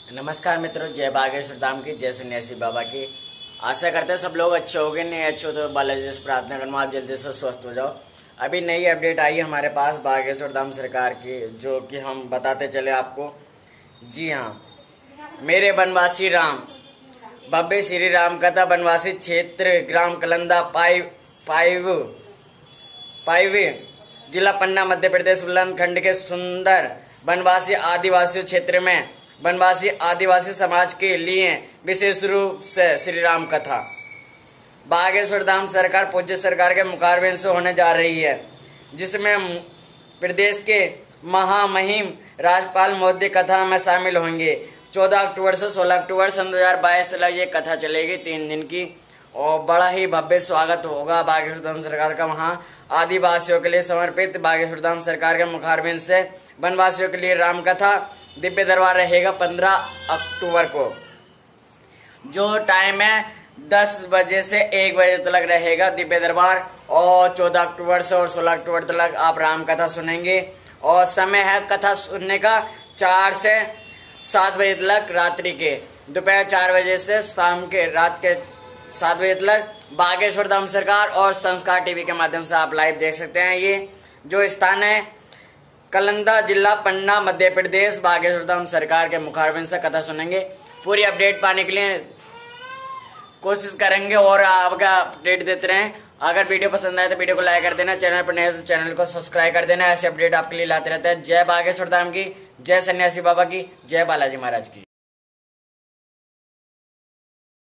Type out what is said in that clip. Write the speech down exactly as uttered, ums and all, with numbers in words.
नमस्कार मित्रों, जय बागेश्वर धाम की, जय सन्यासी बाबा की। आशा करते हैं सब लोग अच्छे हो गए, नहीं अच्छे हो तो बालाजी से प्रार्थना करूँ आप जल्दी से स्वस्थ हो जाओ। अभी नई अपडेट आई हमारे पास बागेश्वर धाम सरकार की, जो कि हम बताते चले आपको। जी हाँ, मेरे बनवासी राम भव्य श्री राम कथा बनवासी क्षेत्र ग्राम कलंदा पाइव पाइव पाइव जिला पन्ना मध्य प्रदेश बुलंदखंड के सुंदर बनवासी आदिवासी क्षेत्र में बनवासी आदिवासी समाज के लिए विशेष रूप से श्री राम कथा बागेश्वर धाम सरकार पूज्य सरकार के मुखारबिंद से होने जा रही है, जिसमें प्रदेश के महामहिम राज्यपाल महोदय कथा में शामिल होंगे। चौदह अक्टूबर से सोलह अक्टूबर सन दो हजार बाईस तक ये कथा चलेगी, तीन दिन की, और बड़ा ही भव्य स्वागत होगा बागेश्वर धाम सरकार का वहाँ आदिवासियों के लिए समर्पित। बागेश्वर धाम सरकार के मुखारबिंद से वनवासियों के लिए राम कथा दिव्य दरबार रहेगा पंद्रह अक्टूबर को। जो टाइम है दस बजे से एक बजे तक रहेगा दिव्य दरबार, और चौदह अक्टूबर से और सोलह अक्टूबर तक आप राम कथा सुनेंगे। और समय है कथा सुनने का चार से सात बजे तक रात्रि के, दोपहर चार बजे से शाम के रात के सात बजे तक बागेश्वर धाम सरकार और संस्कार टीवी के माध्यम से आप लाइव देख सकते हैं। ये जो स्थान है कलंदा जिला पन्ना मध्य प्रदेश, बागेश्वर धाम सरकार के मुखारबिंद से कथा सुनेंगे। पूरी अपडेट पाने के लिए कोशिश करेंगे और आपका अपडेट देते रहें। अगर वीडियो पसंद आए तो वीडियो को लाइक कर देना, चैनल पर नए हो तो चैनल को सब्सक्राइब कर देना। ऐसे अपडेट आपके लिए लाते रहते हैं। जय बागेश्वर धाम की, जय सन्यासी बाबा की, जय बालाजी महाराज की।